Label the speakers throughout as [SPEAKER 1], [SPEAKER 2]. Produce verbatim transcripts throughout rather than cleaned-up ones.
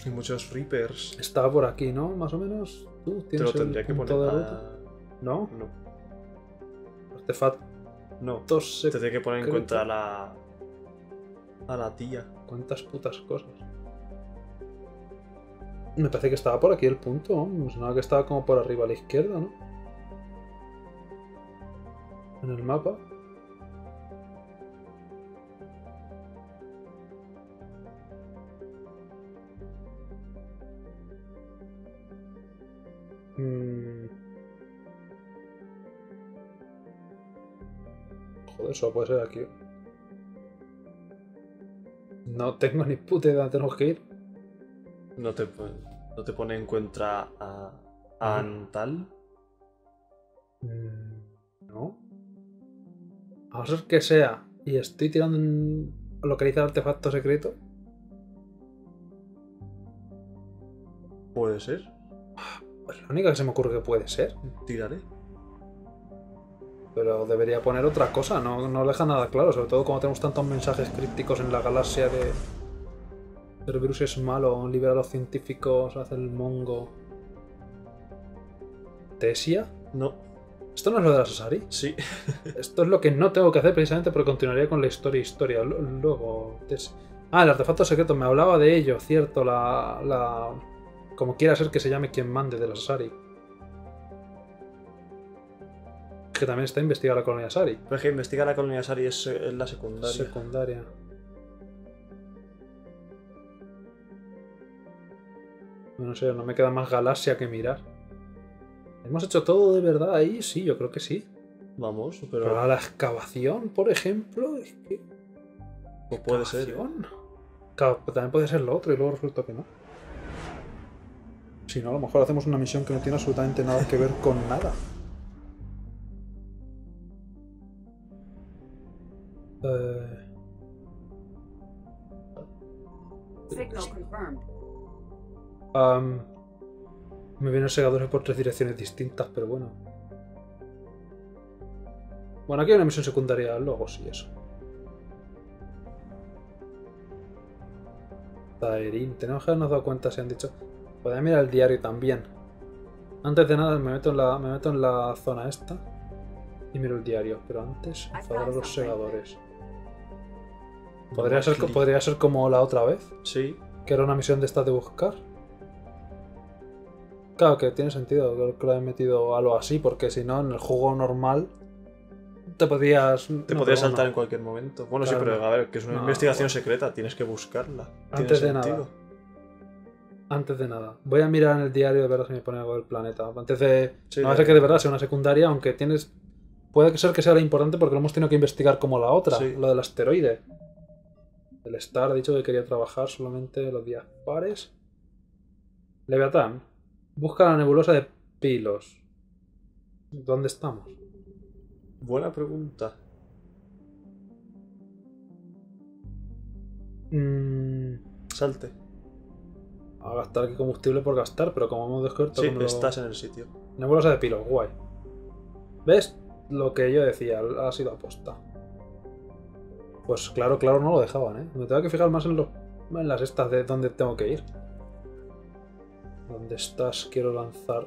[SPEAKER 1] Y muchos Reapers.
[SPEAKER 2] Está por aquí, ¿no? Más o menos. ¿Tú
[SPEAKER 1] Te
[SPEAKER 2] tienes
[SPEAKER 1] lo tendría
[SPEAKER 2] el
[SPEAKER 1] que
[SPEAKER 2] punto
[SPEAKER 1] poner.
[SPEAKER 2] de ruta?
[SPEAKER 1] a-
[SPEAKER 2] ¿No?
[SPEAKER 1] No.
[SPEAKER 2] Artefactos
[SPEAKER 1] No.
[SPEAKER 2] secretos.
[SPEAKER 1] Tendría que poner en cuenta a la. A la tía.
[SPEAKER 2] ¿Cuántas putas cosas? Me parece que estaba por aquí el punto, ¿no? Me sonaba que estaba como por arriba a la izquierda, ¿no? En el mapa. Mm. Joder, eso puede ser aquí. No tengo ni puta idea de dónde tenemos que ir.
[SPEAKER 1] No te, no te pone en cuenta a. a Antal.
[SPEAKER 2] Mm, No. A no ser que sea. Y estoy tirando un. Localizar artefacto secreto.
[SPEAKER 1] Puede ser.
[SPEAKER 2] Pues la única que se me ocurre que puede ser.
[SPEAKER 1] Tiraré.
[SPEAKER 2] Pero debería poner otra cosa, no, no deja nada claro, sobre todo como tenemos tantos mensajes crípticos en la galaxia de... El virus es malo, libera a los científicos, hace el mongo... ¿Tesia?
[SPEAKER 1] No.
[SPEAKER 2] ¿Esto no es lo de la Sasari?
[SPEAKER 1] Sí.
[SPEAKER 2] Esto es lo que no tengo que hacer precisamente porque continuaría con la historia historia. L- Luego... Tesia. Ah, el artefacto secreto, me hablaba de ello, cierto, la... la... Como quiera ser que se llame quien mande de la Sasari. Que también está investigada la colonia Sari.
[SPEAKER 1] Pero es que investigar la colonia Sari es, es la secundaria.
[SPEAKER 2] Secundaria. No sé, no me queda más galaxia que mirar. ¿Hemos hecho todo de verdad ahí? Sí, yo creo que sí.
[SPEAKER 1] Vamos, pero.
[SPEAKER 2] Pero a la excavación, por ejemplo, es que...
[SPEAKER 1] Pues puede ser. ¿eh?
[SPEAKER 2] ¿Excavación? Claro, pero también puede ser lo otro y luego resulta que no. Si no, a lo mejor hacemos una misión que no tiene absolutamente nada que ver con nada. Eh...
[SPEAKER 3] Signal confirmed.
[SPEAKER 2] Um, me vienen segadores por tres direcciones distintas, pero bueno. Bueno, aquí hay una misión secundaria, luego sí, eso. Taerin, tenemos que habernos dado cuenta si han dicho. Podría mirar el diario también. Antes de nada me meto en la, me meto en la zona esta y miro el diario, pero antes enfadar a los segadores. ¿Podría ser, co- podría ser como la otra vez,
[SPEAKER 1] Sí.
[SPEAKER 2] que era una misión de estas de buscar. Claro que tiene sentido que que lo hayan metido algo así, porque si no, en el juego normal te podías.
[SPEAKER 1] Te
[SPEAKER 2] no,
[SPEAKER 1] podrías
[SPEAKER 2] pero
[SPEAKER 1] saltar
[SPEAKER 2] no.
[SPEAKER 1] en cualquier momento. Bueno,
[SPEAKER 2] Claro,
[SPEAKER 1] sí, pero
[SPEAKER 2] no.
[SPEAKER 1] a ver, que es una
[SPEAKER 2] No,
[SPEAKER 1] investigación
[SPEAKER 2] bueno.
[SPEAKER 1] secreta, tienes que buscarla.
[SPEAKER 2] Antes de
[SPEAKER 1] Tiene
[SPEAKER 2] nada.
[SPEAKER 1] sentido.
[SPEAKER 2] Antes de nada. Voy a mirar en el diario de verdad si me pone algo del planeta. Antes de.
[SPEAKER 1] Sí,
[SPEAKER 2] no va a
[SPEAKER 1] ya.
[SPEAKER 2] ser que de verdad sea una secundaria, aunque tienes. Puede ser que sea la importante porque lo hemos tenido que investigar como la otra,
[SPEAKER 1] Sí.
[SPEAKER 2] lo del asteroide. El Star ha dicho que quería trabajar solamente los días pares. Leviatán. Busca la nebulosa de Pilos. ¿Dónde estamos?
[SPEAKER 1] Buena pregunta.
[SPEAKER 2] Mm,
[SPEAKER 1] Salte.
[SPEAKER 2] a gastar aquí combustible por gastar, pero como hemos descubierto...
[SPEAKER 1] Sí,
[SPEAKER 2] como lo-
[SPEAKER 1] estás en el sitio.
[SPEAKER 2] Nebulosa de Pilos, guay. ¿Ves? Lo que yo decía, ha sido aposta. Pues claro, claro, no lo dejaban, ¿eh? Me tengo que fijar más en, los, en las estas de dónde tengo que ir. ¿Dónde estás? Quiero lanzar...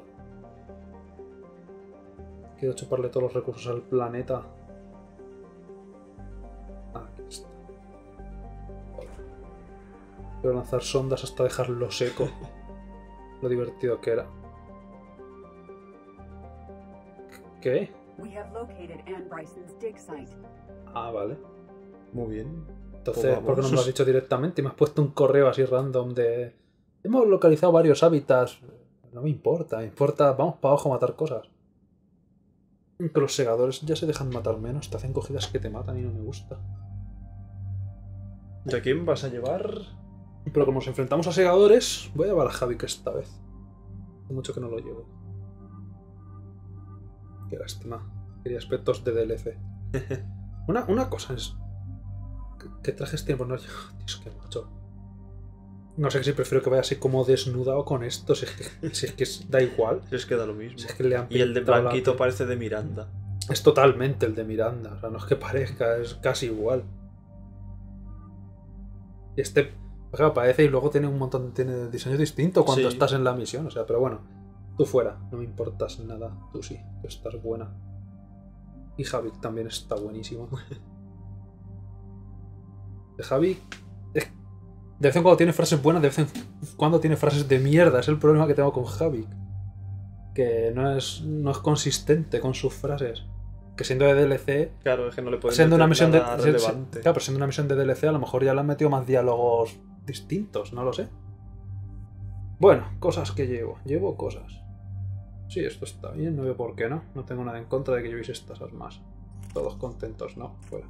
[SPEAKER 2] Quiero chuparle todos los recursos al planeta. Aquí está. Quiero lanzar sondas hasta dejarlo seco. Lo divertido que era. ¿Qué?
[SPEAKER 3] We have located Anne Bryson's dig site.
[SPEAKER 2] Ah, vale.
[SPEAKER 1] Muy bien.
[SPEAKER 2] Entonces,
[SPEAKER 1] Pues
[SPEAKER 2] ¿por qué no me
[SPEAKER 1] vamos.
[SPEAKER 2] lo has dicho directamente y me has puesto un correo así random de... Hemos localizado varios hábitats. No me importa, me importa... Vamos para abajo a matar cosas. Que los segadores ya se dejan matar menos, te hacen cogidas que te matan y no me gusta.
[SPEAKER 1] ¿Y a quién vas a llevar?
[SPEAKER 2] Pero como nos enfrentamos a segadores, voy a llevar a Javi que esta vez. Hace mucho que no lo llevo. Qué lástima. Quería aspectos de D L C. Una, una cosa es... ¿Qué, qué trajes tiene? Pues no... Dios, qué macho. No sé si prefiero que vaya así como desnuda o con esto. Si es que, si es que es- da igual.
[SPEAKER 1] Si es que da lo mismo.
[SPEAKER 2] Si es que le han
[SPEAKER 1] Y el de
[SPEAKER 2] pintado la
[SPEAKER 1] Blanquito
[SPEAKER 2] piel.
[SPEAKER 1] parece de Miranda.
[SPEAKER 2] Es totalmente el de Miranda. O sea, no es que parezca, es casi igual. Y este Claro, aparece y luego tiene un montón tiene diseño distinto cuando
[SPEAKER 1] Sí.
[SPEAKER 2] estás en la misión. O sea, pero bueno, tú fuera, no me importas nada. Tú sí, tú estás buena. Y Havik también está buenísimo. De Havik. es- De vez en cuando tiene frases buenas, de vez en cuando tiene frases de mierda. Es el problema que tengo con Havik. Que no es, no es consistente con sus frases. Que siendo de D L C.
[SPEAKER 1] Claro, es que no le puedes
[SPEAKER 2] Siendo una
[SPEAKER 1] meter
[SPEAKER 2] misión de.
[SPEAKER 1] nada
[SPEAKER 2] si- si-
[SPEAKER 1] relevante.
[SPEAKER 2] Claro, pero siendo una misión de D L C, a lo mejor ya le han metido más diálogos distintos, no lo sé. Bueno, cosas que llevo. Llevo cosas. Sí, esto está bien, no veo por qué no. No tengo nada en contra de que llevéis estas armas. Todos contentos, ¿no? Fuera.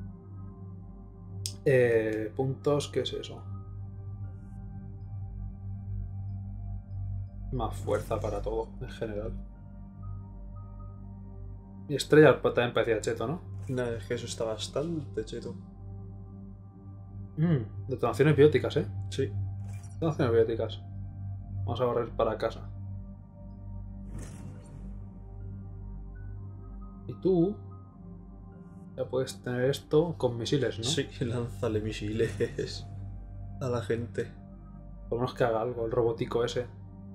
[SPEAKER 2] Eh, puntos, ¿qué es eso? Más fuerza para todo, en general. Y estrella también parecía cheto, ¿no?
[SPEAKER 1] No, es que eso está bastante cheto.
[SPEAKER 2] Mm, detonaciones bióticas, ¿eh?
[SPEAKER 1] Sí.
[SPEAKER 2] Detonaciones bióticas. Vamos a barrer para casa. Y tú ya puedes tener esto con misiles, ¿no?
[SPEAKER 1] Sí, lánzale misiles a la gente.
[SPEAKER 2] Por lo menos que haga algo, el robotico ese.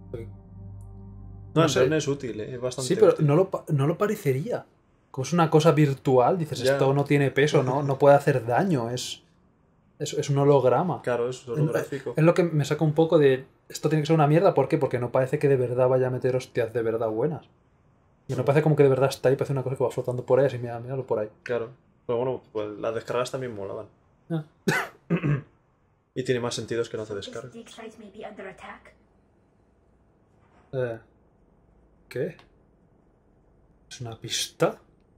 [SPEAKER 1] No,
[SPEAKER 2] No
[SPEAKER 1] en
[SPEAKER 2] sé.
[SPEAKER 1] plan es útil, ¿eh? Es bastante
[SPEAKER 2] Sí, pero
[SPEAKER 1] útil.
[SPEAKER 2] no lo, pa- no lo parecería. Como es una cosa virtual, dices,
[SPEAKER 1] Ya.
[SPEAKER 2] esto no tiene peso, no, no puede hacer daño, es, es, es un holograma.
[SPEAKER 1] Claro, es holográfico.
[SPEAKER 2] Es lo que me saca un poco de... Esto tiene que ser una mierda, ¿por qué? Porque no parece que de verdad vaya a meter hostias de verdad buenas. Y no parece como que de verdad está ahí, parece una cosa que va flotando por ahí, así, mira, míralo por ahí.
[SPEAKER 1] Claro. Pero bueno, pues las descargas también molaban.
[SPEAKER 2] Ah.
[SPEAKER 1] Y tiene más sentidos que no se descargue.
[SPEAKER 4] Dig site may be under attack.
[SPEAKER 2] Eh, ¿Qué? ¿Es una pista?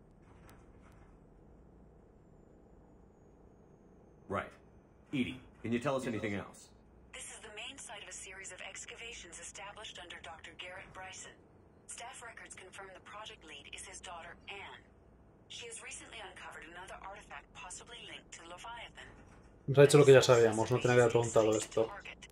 [SPEAKER 5] Right. Edie, can you tell us anything else?
[SPEAKER 3] This is the main site of a series of excavations established under Doctor Garrett Bryson. Staff records confirm the project lead is his daughter, Anne. She has recently uncovered another artifact possibly linked to Leviathan.
[SPEAKER 2] Nos ha dicho lo que ya sabíamos, no tenía que haber preguntado esto.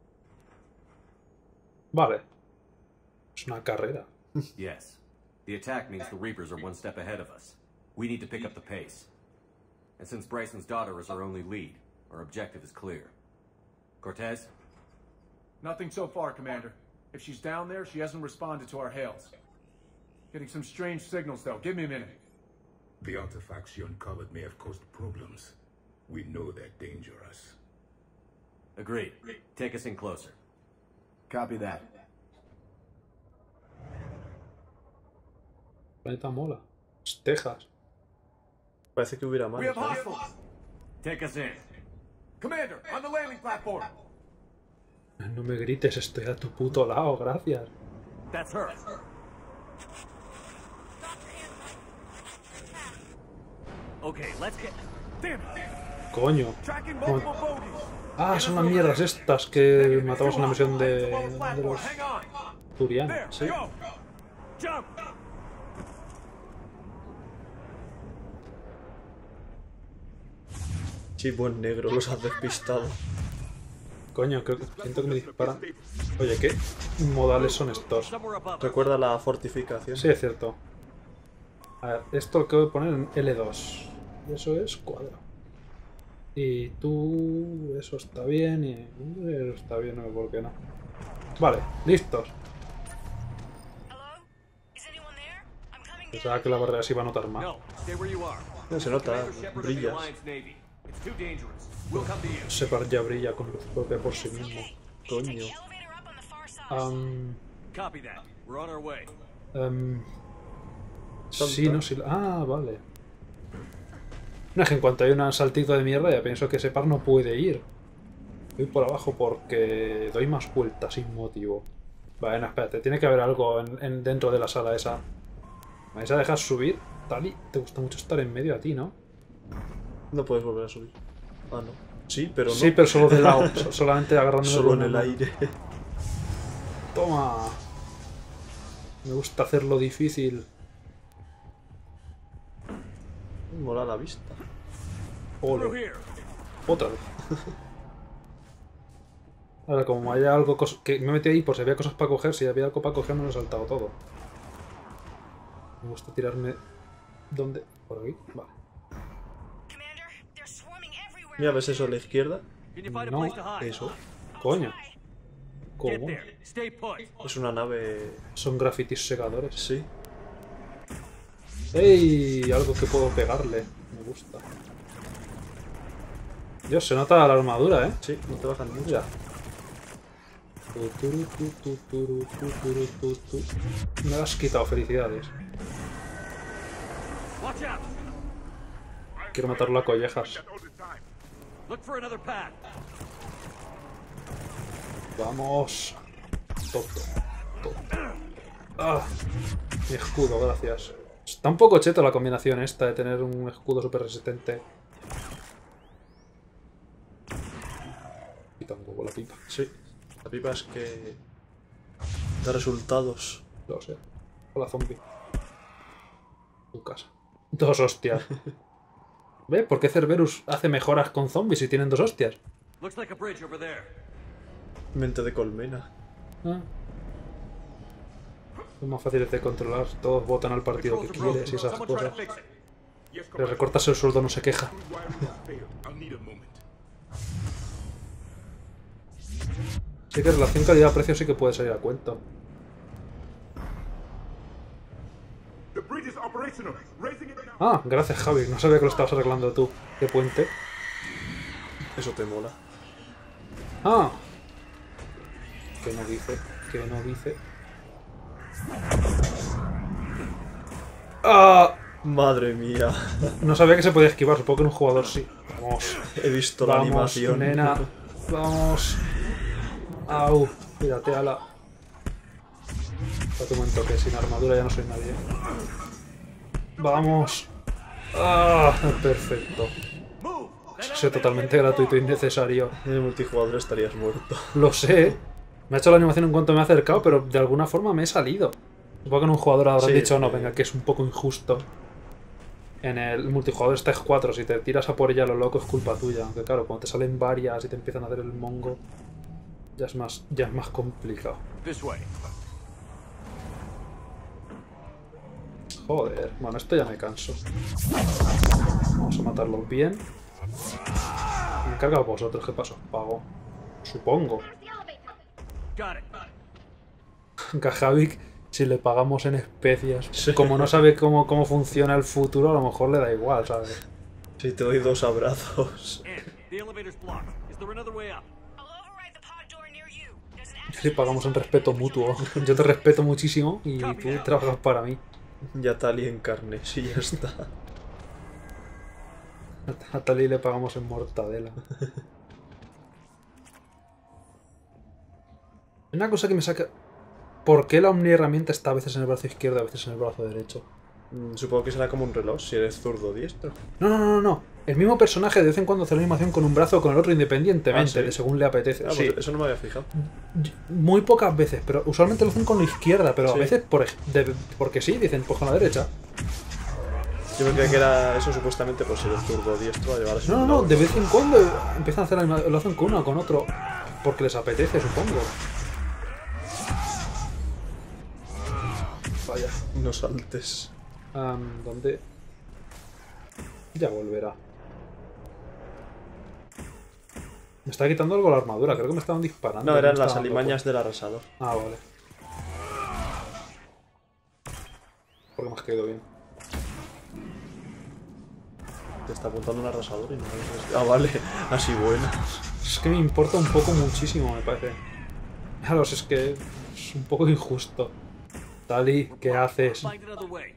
[SPEAKER 2] Vale. Es una carrera.
[SPEAKER 5] Yes. The attack means the Reapers are one step ahead of us. We need to pick up the pace. And since Bryson's daughter is our only lead, our objective is clear. Cortez?
[SPEAKER 6] Nothing so far, Commander. If she's down there, she hasn't responded to our hails. Getting some strange signals, though. Give me a minute.
[SPEAKER 7] The artifacts she uncovered may have caused problems. We know they're dangerous.
[SPEAKER 5] Agreed. Take us in closer.
[SPEAKER 6] Copy that.
[SPEAKER 2] Planeta mola. Es Texas.
[SPEAKER 1] Parece que hubiera más.
[SPEAKER 6] We have
[SPEAKER 1] ¿sabes?
[SPEAKER 6] hostiles!
[SPEAKER 5] Take us in.
[SPEAKER 6] Commander, on the landing platform!
[SPEAKER 2] No me grites, estoy a tu puto lado, gracias.
[SPEAKER 5] That's her. Okay, let's get...
[SPEAKER 6] Damn it!
[SPEAKER 2] Coño.
[SPEAKER 6] Tracking multiple bogies!
[SPEAKER 2] Ah, son las mierdas estas que matamos en la misión de, de los
[SPEAKER 6] Hang on!
[SPEAKER 2] turianos.
[SPEAKER 6] There, go! Jump!
[SPEAKER 1] Sí, buen negro, los has despistado.
[SPEAKER 2] Coño, creo que siento que me disparan. Oye, ¿qué modales son estos?
[SPEAKER 5] Somewhere above us.
[SPEAKER 1] Recuerda la fortificación.
[SPEAKER 2] Sí, es cierto. A ver, esto lo que voy a poner en L dos. Y eso es cuadro. Y tú... Eso está bien y... Eso está bien, no sé por qué no. Vale, listos.
[SPEAKER 3] Hello? Is anyone there? I'm coming
[SPEAKER 2] Pensaba que la barrera se iba a notar más.
[SPEAKER 5] No, stay where you are.
[SPEAKER 1] No se nota,
[SPEAKER 5] Commander Shepard of the
[SPEAKER 1] brillas.
[SPEAKER 5] Alliance Navy. It's too dangerous. We'll come to you.
[SPEAKER 2] Shepard ya brilla con luz propia por sí mismo.
[SPEAKER 1] Coño.
[SPEAKER 3] elevator up on the far side.
[SPEAKER 2] Am,
[SPEAKER 5] Copy that. We're on our way.
[SPEAKER 2] am,
[SPEAKER 1] Salta.
[SPEAKER 2] sí, no, sí. Ah, vale. No, es que en cuanto hay un saltito de mierda ya pienso que Shepard no puede ir. Voy por abajo porque doy más vueltas sin motivo. Vale, no, espérate, tiene que haber algo en, en- dentro de la sala esa. ¿Me vais a dejar subir? Tali, te gusta mucho estar en medio a ti, ¿no?
[SPEAKER 1] No puedes volver a subir. Ah, no. Sí, pero no.
[SPEAKER 2] Sí, pero solo de lado, so- solamente agarrándome
[SPEAKER 1] Solo
[SPEAKER 2] con
[SPEAKER 1] en el
[SPEAKER 2] una-
[SPEAKER 1] aire.
[SPEAKER 2] Toma. Me gusta hacerlo difícil.
[SPEAKER 1] Mola la vista.
[SPEAKER 6] Through
[SPEAKER 2] Ole,
[SPEAKER 6] here!
[SPEAKER 2] otra vez. Ahora, como haya algo cos- que me metí ahí por si había cosas para coger, si había algo para coger me lo he saltado todo. Me gusta tirarme... ¿Dónde? ¿Por aquí? Vale.
[SPEAKER 3] Commander, they're swarming everywhere.
[SPEAKER 1] Mira, ¿ves eso a la izquierda?
[SPEAKER 5] Can you find a
[SPEAKER 2] No,
[SPEAKER 5] place to hide?
[SPEAKER 1] Eso.
[SPEAKER 2] Coño.
[SPEAKER 5] Get
[SPEAKER 2] ¿Cómo?
[SPEAKER 5] there. Stay put.
[SPEAKER 1] Es una nave...
[SPEAKER 2] Son grafitis segadores.
[SPEAKER 1] Sí.
[SPEAKER 2] ¡Ey! Algo que puedo pegarle. Me gusta. Dios, se nota la armadura, ¿eh?
[SPEAKER 1] Sí, no te bajan mucho.
[SPEAKER 2] Mira. Tu, turu, tu, tu, turu, tu, turu, tu, tu. Me lo has quitado, felicidades.
[SPEAKER 5] Watch out.
[SPEAKER 2] Quiero matarlo a collejas.
[SPEAKER 5] Look for another path.
[SPEAKER 2] Vamos. Tonto. Tonto. Ah, mi escudo, gracias. Está un poco cheto la combinación esta de tener un escudo súper resistente. Quita un poco la pipa.
[SPEAKER 1] Sí. La pipa es que... da resultados.
[SPEAKER 2] Lo sé. Hola, zombie. Tu casa. Dos hostias. ¿Ves? ¿Por qué Cerberus hace mejoras con zombies si tienen dos hostias?
[SPEAKER 5] Looks like a bridge over there.
[SPEAKER 1] Mente de colmena.
[SPEAKER 2] Ah. Son más fáciles de controlar. Todos votan al partido que
[SPEAKER 5] Controls are
[SPEAKER 2] quieres y esas
[SPEAKER 5] Someone try to
[SPEAKER 2] cosas.
[SPEAKER 5] fix it.
[SPEAKER 7] Yes,
[SPEAKER 2] Le
[SPEAKER 7] Commander.
[SPEAKER 2] recortas el sueldo, no se queja.
[SPEAKER 7] I'll need a moment.
[SPEAKER 2] Sí que relación calidad-precio sí que puede salir a cuento.
[SPEAKER 7] The bridge is operational. Raising it now.
[SPEAKER 2] Ah, gracias Javi. No sabía que lo estabas arreglando tú. ¿Qué puente?
[SPEAKER 1] Eso te mola.
[SPEAKER 2] Ah. Que no dice. Que no dice. Ah.
[SPEAKER 1] Madre mía.
[SPEAKER 2] No sabía que se podía esquivar. Supongo que en un jugador sí. Vamos.
[SPEAKER 1] He visto la
[SPEAKER 2] Vamos,
[SPEAKER 1] animación.
[SPEAKER 2] nena. Vamos. Au. Mírate a la... Espérate un momento que sin armadura ya no soy nadie. Vamos. Ah, perfecto.
[SPEAKER 5] Move.
[SPEAKER 2] Ha sido totalmente gratuito e innecesario.
[SPEAKER 1] En el multijugador estarías muerto.
[SPEAKER 2] Lo sé. Me ha hecho la animación en cuanto me ha acercado, pero de alguna forma me he salido. Supongo que en un jugador habrán
[SPEAKER 1] Sí,
[SPEAKER 2] dicho, no,
[SPEAKER 1] sí.
[SPEAKER 2] venga, que es un poco injusto. En el multijugador está X cuatro, si te tiras a por ella a lo loco es culpa tuya. Aunque claro, cuando te salen varias y te empiezan a hacer el mongo, ya es más, ya es más complicado.
[SPEAKER 5] This way.
[SPEAKER 2] Joder, bueno, esto ya me canso. Vamos a matarlos bien. Me encarga a vosotros, ¿qué paso? Pago. Supongo.
[SPEAKER 5] Got it.
[SPEAKER 2] Que a Javik, si le pagamos en especias,
[SPEAKER 1] Sí.
[SPEAKER 2] como no sabe cómo, cómo funciona el futuro, a lo mejor le da igual, ¿sabes?
[SPEAKER 1] Si te doy dos abrazos.
[SPEAKER 5] And the elevator's blocked. Is there another way up?
[SPEAKER 3] I'll override the pod door near you. There's an
[SPEAKER 2] Si pagamos en respeto mutuo. Yo te respeto muchísimo y tú trabajas para mí.
[SPEAKER 1] Ya tal y en carne, sí, ya está.
[SPEAKER 2] A Tali le pagamos en mortadela. Una cosa que me saca... ¿Por qué la omniherramienta está a veces en el brazo izquierdo y a veces en el brazo derecho?
[SPEAKER 1] Mm, Supongo que será como un reloj si eres zurdo o diestro.
[SPEAKER 2] No, no, no, no, no. El mismo personaje de vez en cuando hace la animación con un brazo o con el otro independientemente,
[SPEAKER 1] Ah, ¿sí?
[SPEAKER 2] de según le apetece.
[SPEAKER 1] Ah,
[SPEAKER 2] Sí.
[SPEAKER 1] pues eso no me había fijado.
[SPEAKER 2] Muy pocas veces, pero usualmente lo hacen con la izquierda, pero a
[SPEAKER 1] Sí.
[SPEAKER 2] veces por, ej- de- porque sí, dicen, pues con la derecha.
[SPEAKER 1] Yo me creía que era eso supuestamente por si eres zurdo o diestro a llevar así.
[SPEAKER 2] No, no,
[SPEAKER 1] un
[SPEAKER 2] no,
[SPEAKER 1] reloj.
[SPEAKER 2] de vez en cuando empiezan a hacer la anima- lo hacen con uno o con otro, porque les apetece, supongo. Vaya.
[SPEAKER 1] No saltes.
[SPEAKER 2] Am, ¿Dónde? Ya volverá. Me está quitando algo la armadura, creo que me estaban disparando.
[SPEAKER 1] No, eran
[SPEAKER 2] me
[SPEAKER 1] las
[SPEAKER 2] estaba dando
[SPEAKER 1] alimañas del arrasador.
[SPEAKER 2] por- Ah, vale. Porque me has caído bien.
[SPEAKER 1] Te está apuntando un arrasador y no es... Ah, vale. Así buena.
[SPEAKER 2] Es que me importa un poco muchísimo, me parece. Claro, es que es un poco injusto. Tali, ¿qué haces?
[SPEAKER 5] Find another way.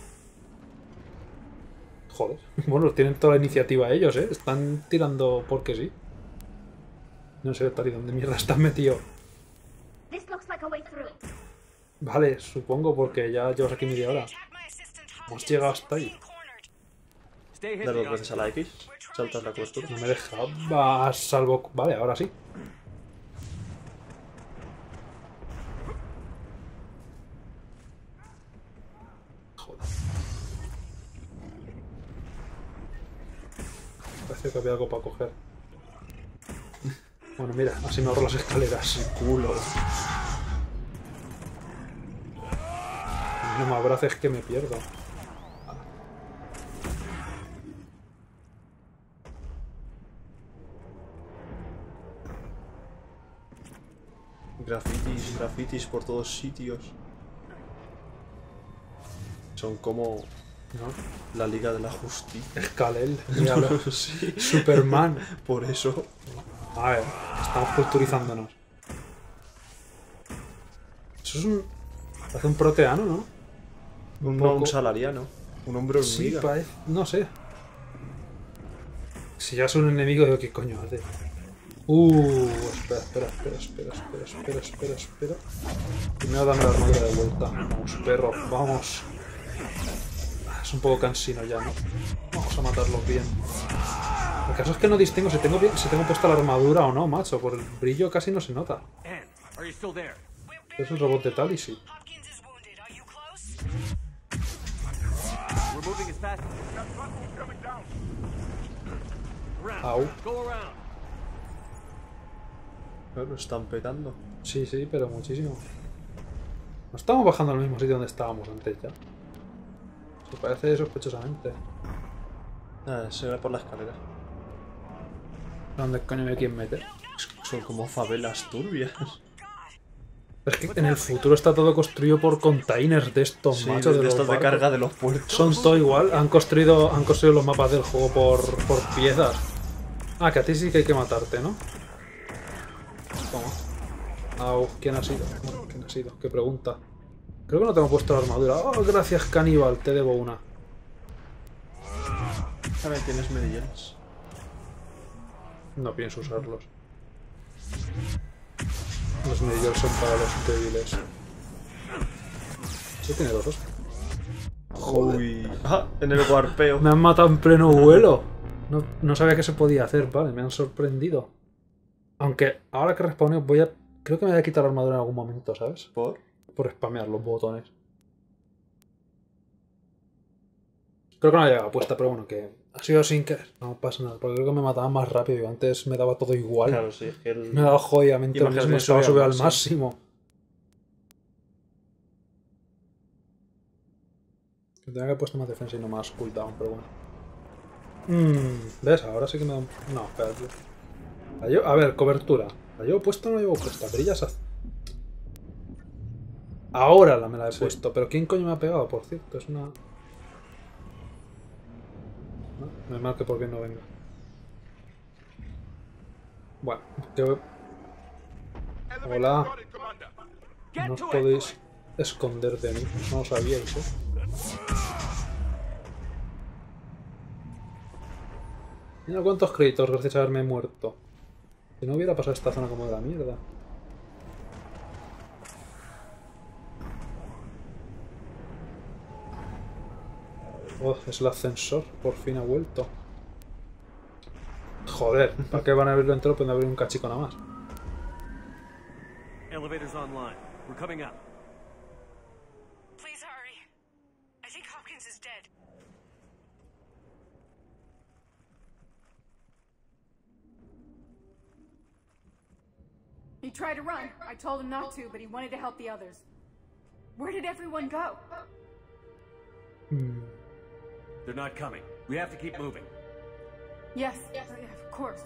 [SPEAKER 2] Joder. Bueno, tienen toda la iniciativa ellos, ¿eh? Están tirando porque sí. No sé, Tali, ¿dónde mierda estás metido?
[SPEAKER 4] This looks like a way through.
[SPEAKER 2] Vale, supongo porque ya llevas aquí media hora.
[SPEAKER 3] Attack my assistant
[SPEAKER 2] Hemos
[SPEAKER 3] Hopkins.
[SPEAKER 2] llegado hasta ahí.
[SPEAKER 3] Being cornered.
[SPEAKER 5] Stay
[SPEAKER 1] Da
[SPEAKER 5] hidden.
[SPEAKER 1] dos veces a la X. Saltas la cobertura.
[SPEAKER 2] No me deja. Va, salvo... Vale, ahora sí. Joder. Parece que había algo para coger. Bueno, mira, así me ahorro las escaleras.
[SPEAKER 1] Culo.
[SPEAKER 2] No me abraces que me pierdo.
[SPEAKER 1] grafitis por todos sitios. Son como
[SPEAKER 2] ¿No?
[SPEAKER 1] la Liga de la Justicia.
[SPEAKER 2] Kal-El, míralo.
[SPEAKER 1] Sí.
[SPEAKER 2] Superman.
[SPEAKER 1] Por eso.
[SPEAKER 2] A ver, estamos culturizándonos. Eso es un... Parece un proteano, ¿no?
[SPEAKER 1] Un,
[SPEAKER 2] poco.
[SPEAKER 1] un salariano. Un hombre
[SPEAKER 2] Sí,
[SPEAKER 1] hormiga.
[SPEAKER 2] parece... No sé. Si ya es un enemigo, digo, ¿qué coño hace? Uh, espera, espera, espera, espera, espera, espera, espera, espera. Primero dame la armadura de vuelta. Vamos, perro, vamos. Es un poco cansino ya, ¿no? Vamos a matarlos bien. El caso es que no distingo si tengo, bien, si tengo puesta la armadura o no, macho. Por el brillo casi no se nota.
[SPEAKER 5] Anne, are you still there?
[SPEAKER 2] Es el robot de Tali, sí.
[SPEAKER 3] Hopkins is wounded. Are you close?
[SPEAKER 5] We're moving as fast. Around.
[SPEAKER 2] Au.
[SPEAKER 5] Go around.
[SPEAKER 1] Lo están petando.
[SPEAKER 2] Sí, sí, pero muchísimo. No estamos bajando al mismo sitio donde estábamos antes ya. Se parece sospechosamente.
[SPEAKER 1] Nada, se ve por la escalera.
[SPEAKER 2] ¿Dónde coño me quieren meter?
[SPEAKER 1] Son como favelas turbias.
[SPEAKER 2] Es que en el futuro está todo construido por containers de estos
[SPEAKER 1] Sí,
[SPEAKER 2] machos
[SPEAKER 1] de,
[SPEAKER 2] de,
[SPEAKER 1] de
[SPEAKER 2] los
[SPEAKER 1] estos de
[SPEAKER 2] barcos.
[SPEAKER 1] carga de los puertos.
[SPEAKER 2] Son todo igual. Han construido, han construido los mapas del juego por, por piezas. Ah, que a ti sí que hay que matarte, ¿no? Toma. Au, ¿quién ha sido? Bueno, ¿quién ha sido? ¿Qué pregunta? Creo que no tengo puesto la armadura. Oh, gracias, caníbal. Te debo una.
[SPEAKER 1] Ahora tienes medallones.
[SPEAKER 2] No pienso usarlos. Los medidores son para los débiles. Sí tiene dos.
[SPEAKER 1] Uy. Ah, en el warpeo.
[SPEAKER 2] Me han matado en pleno vuelo. No, no sabía que se podía hacer, vale, me han sorprendido. Aunque ahora que respawneo voy a... Creo que me voy a quitar la armadura en algún momento, ¿sabes?
[SPEAKER 1] ¿Por?
[SPEAKER 2] Por spamear los botones. Creo que no la llevaba puesta, pero bueno, que ha sido sin querer. No pasa nada, porque creo que me mataban más rápido y antes me daba todo igual.
[SPEAKER 1] Claro, sí. Es que el...
[SPEAKER 2] Me ha dado jodidamente lo
[SPEAKER 1] Imagínate,
[SPEAKER 2] mismo, estaba
[SPEAKER 1] sube
[SPEAKER 2] subido
[SPEAKER 1] al
[SPEAKER 2] al máximo. Que tenía que haber puesto más defensa y no más cooldown, pero bueno. Mmm, ¿ves? Ahora sí que me da un... No, espérate. La llevo... A ver, cobertura. ¿La llevo puesta o no la llevo puesta? Brillas hace... Ahora la me la he
[SPEAKER 1] Sí.
[SPEAKER 2] puesto. ¿Pero quién coño me ha pegado, por cierto? Es una... No, no es mal que por bien no venga. Bueno, que... Hola. No os podéis esconder de mí. No lo sabíais, ¿eh? Mira cuántos créditos gracias a haberme muerto. Si no hubiera pasado esta zona como de la mierda. Oh, es el ascensor. Por fin ha vuelto. Joder, ¿para qué van a abrirlo entero? Pueden abrir un cachico nada más.
[SPEAKER 5] Elevator's online. We're coming up.
[SPEAKER 3] Please hurry. I think Hopkins is dead.
[SPEAKER 8] He tried to run. I told him not to, but he wanted to help the others. Where did everyone go?
[SPEAKER 2] Hmm.
[SPEAKER 5] They're not coming. We have to keep moving.
[SPEAKER 8] Yes, of course.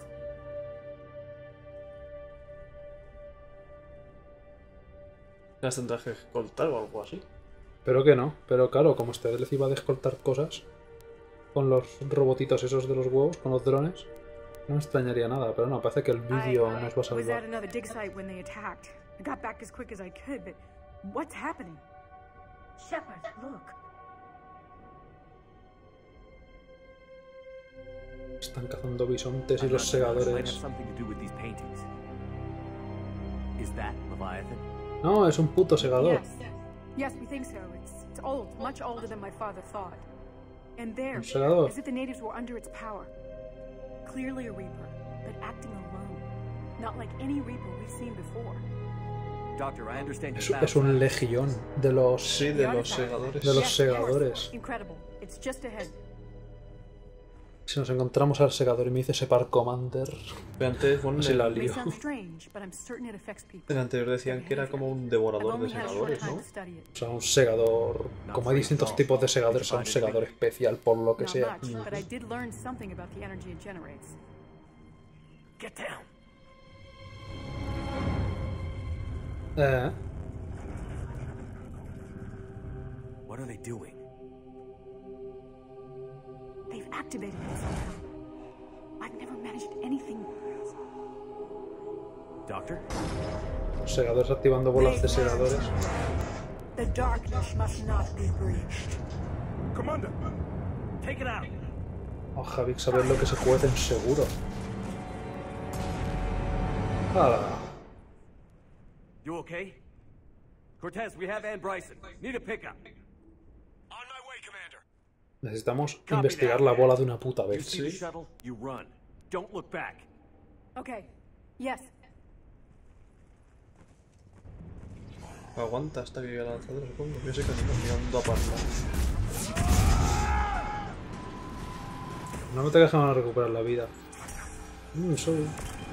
[SPEAKER 1] Las tendrás que escoltar o algo así.
[SPEAKER 2] Pero que no. Pero claro, como este les iba a descoltar cosas con los robotitos esos de los huevos, con los drones, no me extrañaría nada. Pero no, parece que el vídeo nos va a
[SPEAKER 8] was at
[SPEAKER 2] salvar.
[SPEAKER 8] another dig site when they attacked. I got back as quick as I could, but what's happening?
[SPEAKER 4] Shepard, look.
[SPEAKER 2] Están cazando bisontes y
[SPEAKER 5] I'm
[SPEAKER 2] los
[SPEAKER 5] not sure. This might have
[SPEAKER 2] segadores.
[SPEAKER 5] something to do with these paintings. Is that Leviathan?
[SPEAKER 2] No, es un puto segador.
[SPEAKER 8] Yes. Yes, we think so. It's, it's old, much older than my father thought. And there,
[SPEAKER 2] Un segador.
[SPEAKER 8] as if the natives were under its power. Clearly a Reaper, but acting alone. Not like any Reaper we've seen before.
[SPEAKER 5] Doctor, I understand
[SPEAKER 2] Es,
[SPEAKER 5] your
[SPEAKER 2] es un legión de los...
[SPEAKER 1] Sí, de los segadores.
[SPEAKER 2] De los
[SPEAKER 8] Yes,
[SPEAKER 2] segadores.
[SPEAKER 8] of course. Incredible. It's just ahead.
[SPEAKER 2] Si nos encontramos al segador y me dice Separ Commander...
[SPEAKER 1] Pero antes, bueno,
[SPEAKER 2] Sí, la
[SPEAKER 1] en,
[SPEAKER 8] May
[SPEAKER 2] lío.
[SPEAKER 8] sound strange, but I'm certain it affects people.
[SPEAKER 1] en el anterior decían que era como un
[SPEAKER 8] I've
[SPEAKER 1] devorador de
[SPEAKER 8] only had a short
[SPEAKER 1] segadores,
[SPEAKER 8] time
[SPEAKER 1] ¿no?
[SPEAKER 8] to study it.
[SPEAKER 2] O sea, un segador... Como hay distintos tipos de segadores, a un segador especial, por lo que
[SPEAKER 8] Not
[SPEAKER 2] sea.
[SPEAKER 8] much, but I did learn something about the energy it generates.
[SPEAKER 5] Get down.
[SPEAKER 2] Eh.
[SPEAKER 5] What are they doing?
[SPEAKER 8] They've activated it somehow. I've never managed anything.
[SPEAKER 5] Doctor?
[SPEAKER 2] Los segadores activando bolas de segadores.
[SPEAKER 4] The darkness must not be breached.
[SPEAKER 6] Commander!
[SPEAKER 5] Take it out!
[SPEAKER 2] Oh, Javik, saber lo que se cuecen seguro. ¡Hala!
[SPEAKER 5] You okay? Cortez, we have Ann Bryson. Need a pickup.
[SPEAKER 6] On my way, Commander.
[SPEAKER 2] Necesitamos investigar la bola de una puta
[SPEAKER 5] You
[SPEAKER 2] vez.
[SPEAKER 5] see the shuttle? You run. Don't look back.
[SPEAKER 8] Okay. Yes.
[SPEAKER 1] Aguanta hasta que llegue la lanzadera, supongo. Yo sé que estamos mirando a parlar.
[SPEAKER 2] No te dejan recuperar la vida. Mm, soy.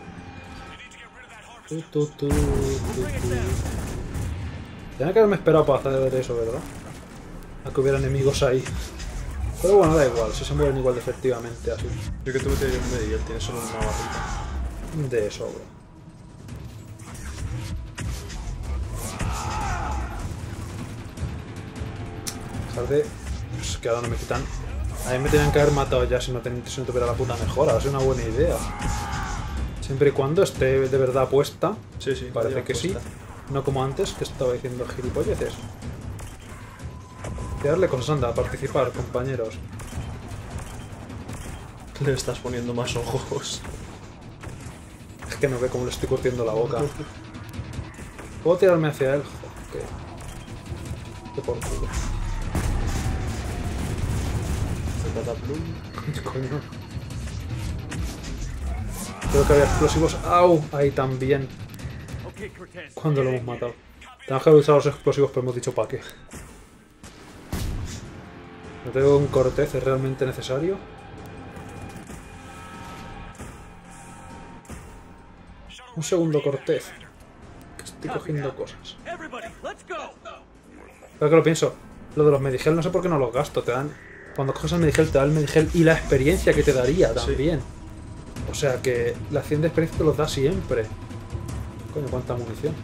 [SPEAKER 2] Tu, tu, tu, tu, tu. Tenía que haberme esperado para hacer eso, ¿verdad? A que hubiera enemigos ahí. Pero bueno, da igual, si se mueven igual de efectivamente así.
[SPEAKER 1] Yo que tuve que ir en medio y él tiene solo una barrita.
[SPEAKER 2] De sobra. Dejar de... Pues que ahora no me quitan... A mí me tenían que haber matado ya si no, ten... si no tuviera la puta mejora. Es una buena idea. Siempre y cuando esté de verdad puesta.
[SPEAKER 1] Sí, sí.
[SPEAKER 2] Parece que sí. No como antes, que estaba diciendo gilipolleces. Darle cosas, anda, a participar, compañeros.
[SPEAKER 1] Le estás poniendo más ojos.
[SPEAKER 2] Es que no ve cómo le estoy curtiendo la boca. ¿Puedo tirarme hacia él? Joder, qué... Qué por culo. Coño. Creo que había explosivos. ¡Au! Ahí también. Cuando lo hemos matado. Tenemos que haber usado los explosivos, pero hemos dicho pa' qué. No tengo un Cortez, ¿es realmente necesario? Un segundo Cortez. Que estoy cogiendo cosas. Pero que lo pienso. Lo de los Medigel no sé por qué no los gasto. Te dan... Cuando coges el Medigel te da el Medigel y la experiencia que te daría también. Sí. O sea que la acción de experiencia te los da siempre. Coño, cuánta munición.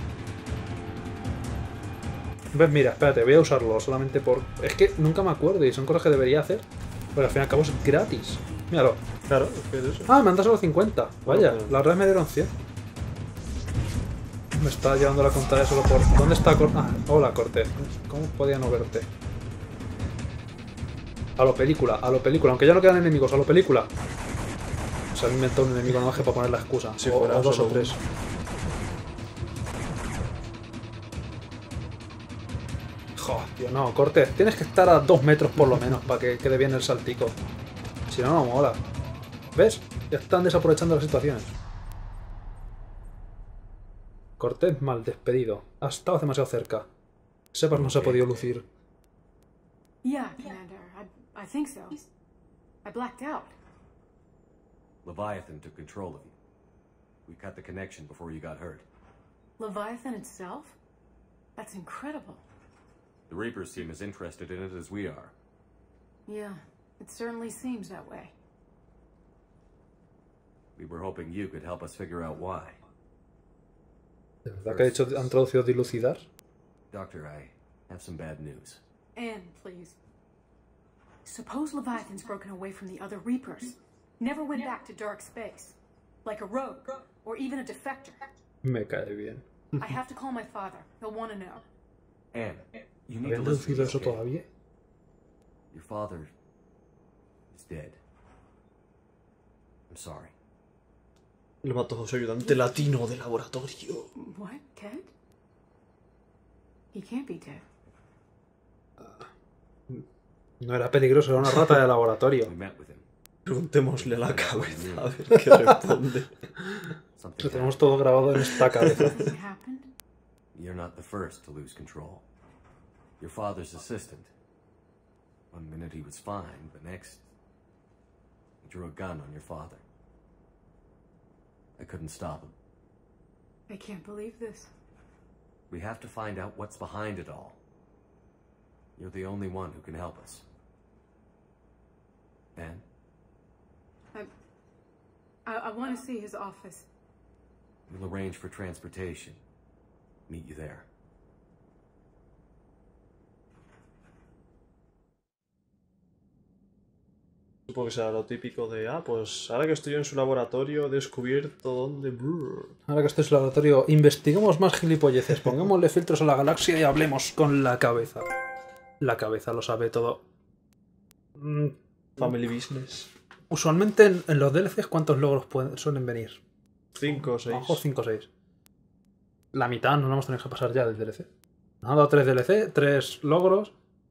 [SPEAKER 2] ¿Ves? Mira, espérate, voy a usarlo solamente por... Es que nunca me acuerdo y son cosas que debería hacer. Porque al fin y al cabo es gratis. Míralo.
[SPEAKER 1] Claro, es que es eso.
[SPEAKER 2] Ah, me han dado solo cincuenta. Vaya,
[SPEAKER 1] Bueno,
[SPEAKER 2] la verdad me dieron cien. Me está llevando la contraria solo por... ¿Dónde está Cortez? Ah, hola Cortez. ¿Cómo podía no verte? A lo película, a lo película. Aunque ya no quedan enemigos, a lo película. Se han inventado un enemigo nada más que para poner la excusa.
[SPEAKER 1] Si
[SPEAKER 2] o,
[SPEAKER 1] fuera
[SPEAKER 2] o dos o
[SPEAKER 1] solo
[SPEAKER 2] tres. Joder, tío, no, Cortez. Tienes que estar a dos metros por lo menos para que quede bien el saltico. Si no, no mola. ¿Ves? Ya están desaprovechando las situaciones. Cortez mal despedido. Has estado demasiado cerca. Shepard no se ha podido lucir.
[SPEAKER 8] Yeah, Commander. I, I think so. I blacked out.
[SPEAKER 5] Leviathan took control of you. We cut the connection before you got hurt.
[SPEAKER 8] Leviathan itself? That's incredible.
[SPEAKER 5] The Reapers seem as interested in it as we are.
[SPEAKER 8] Yeah, it certainly seems that way.
[SPEAKER 5] We were hoping you could help us figure out why.
[SPEAKER 2] ¿De verdad que ha dicho, han traducido dilucidar?
[SPEAKER 5] Doctor, I have some bad news.
[SPEAKER 8] Anne, please. Suppose Leviathan's broken away from the other Reapers. Never went back to dark space. Like a rogue, or even a defector.
[SPEAKER 2] Me cae bien.
[SPEAKER 8] I have to call my father. He'll want to know.
[SPEAKER 5] Anne, you need to
[SPEAKER 2] ¿Habían
[SPEAKER 5] listen to
[SPEAKER 2] deducido
[SPEAKER 5] me,
[SPEAKER 2] eso
[SPEAKER 5] okay?
[SPEAKER 2] todavía?
[SPEAKER 5] Your father is dead. I'm sorry.
[SPEAKER 1] Lo mató su ayudante latino de laboratorio.
[SPEAKER 8] What? Dead? He can't be dead.
[SPEAKER 2] No era peligroso, era una rata de laboratorio.
[SPEAKER 5] We met with him.
[SPEAKER 1] Preguntémosle a la cabeza a ver qué responde.
[SPEAKER 5] Something
[SPEAKER 2] Lo tenemos
[SPEAKER 5] happened.
[SPEAKER 2] todo grabado en esta cabeza.
[SPEAKER 8] Something happened?
[SPEAKER 5] You're not the first to lose control. Your father's assistant. One minute he was fine, the next he drew a gun on your father. I couldn't stop him.
[SPEAKER 8] I can't believe this.
[SPEAKER 5] We have to find out what's behind it all. You're the only one who can help us. Anne?
[SPEAKER 8] I, I, I want to see his office.
[SPEAKER 5] We'll arrange for transportation. meet you there.
[SPEAKER 1] Supongo que será lo típico de, ah, pues ahora que estoy en su laboratorio he descubierto dónde... Brrr.
[SPEAKER 2] Ahora que estoy en su laboratorio, investiguemos más gilipolleces, pongámosle filtros a la galaxia y hablemos con la cabeza. La cabeza lo sabe todo. Mm,
[SPEAKER 1] Family business.
[SPEAKER 2] Usualmente en, en los D L Cs, ¿cuántos logros pueden, suelen venir?
[SPEAKER 1] cinco o seis.
[SPEAKER 2] A lo mejor cinco o seis. La mitad nos vamos a tener que pasar ya del D L C. Nos han dado tres D L C, tres logros.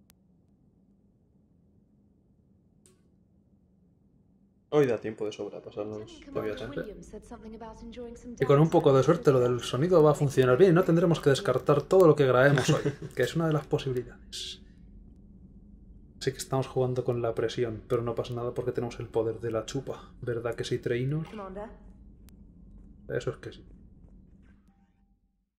[SPEAKER 1] Hoy da tiempo de sobra pasarnos todavía tanto.
[SPEAKER 2] Y con un poco de suerte lo del sonido va a funcionar bien y no tendremos que descartar todo lo que grabemos hoy, que es una de las posibilidades. Así que estamos jugando con la presión, pero no pasa nada porque tenemos el poder de la chupa. ¿Verdad que sí, Trainor? Eso es que sí.